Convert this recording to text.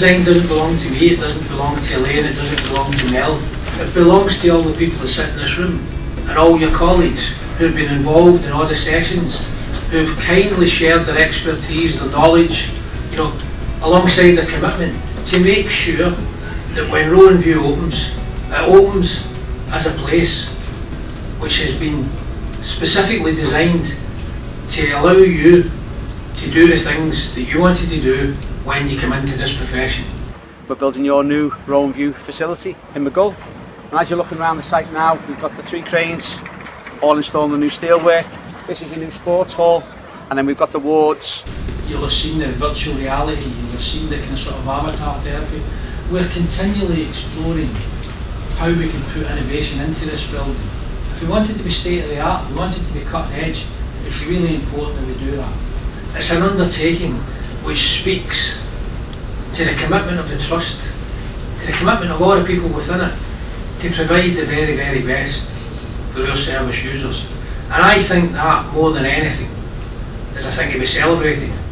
design doesn't belong to me, it doesn't belong to Elaine, it doesn't belong to Mel. It belongs to all the people that sit in this room and all your colleagues who've been involved in all the sessions, who've kindly shared their expertise, their knowledge, you know, alongside their commitment to make sure that when Rowan View opens, it opens as a place which has been specifically designed to allow you to do the things that you wanted to do when you come into this profession. We're building your new Rowan View facility in Maghull, and as you're looking around the site now, we've got the 3 cranes all installing the new steelwork. This is your new sports hall, and then we've got the wards. You'll have seen the virtual reality, you'll have seen the kind of sort of avatar therapy. We're continually exploring how we can put innovation into this building. If we want it to be state of the art, we want it to be cutting edge, it's really important that we do that. It's an undertaking which speaks to the commitment of the trust, to the commitment of all the people within it, to provide the very, very best for our service users. And I think that, more than anything, is a thing to be celebrated.